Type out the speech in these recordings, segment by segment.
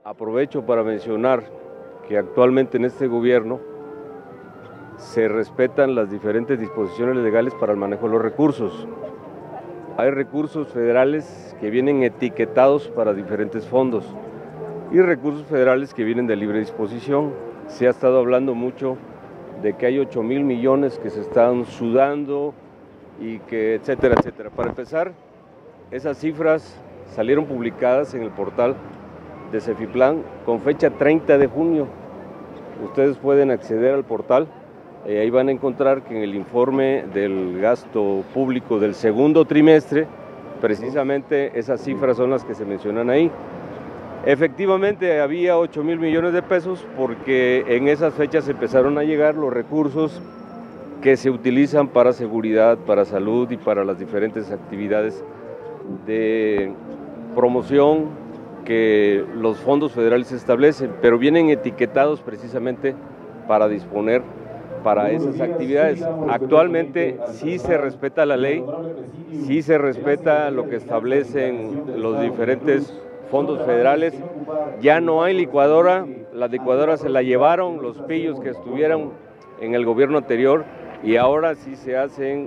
Aprovecho para mencionar que actualmente en este gobierno se respetan las diferentes disposiciones legales para el manejo de los recursos. Hay recursos federales que vienen etiquetados para diferentes fondos y recursos federales que vienen de libre disposición. Se ha estado hablando mucho de que hay 8,000 millones que se están sudando y que etcétera, etcétera. Para empezar, esas cifras salieron publicadas en el portal de Cefiplan con fecha 30 de junio. Ustedes pueden acceder al portal y ahí van a encontrar que en el informe del gasto público del segundo trimestre, precisamente esas cifras son las que se mencionan ahí. Efectivamente había 8,000 millones de pesos porque en esas fechas empezaron a llegar los recursos que se utilizan para seguridad, para salud y para las diferentes actividades de promoción que los fondos federales establecen, pero vienen etiquetados precisamente para disponer para esas actividades. Actualmente sí se respeta la ley, sí se respeta lo que establecen los diferentes fondos federales. Ya no hay licuadora, la licuadora se la llevaron los pillos que estuvieron en el gobierno anterior y ahora sí se hacen,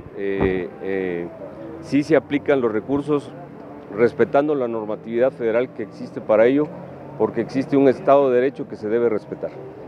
sí se aplican los recursos respetando la normatividad federal que existe para ello, porque existe un Estado de Derecho que se debe respetar.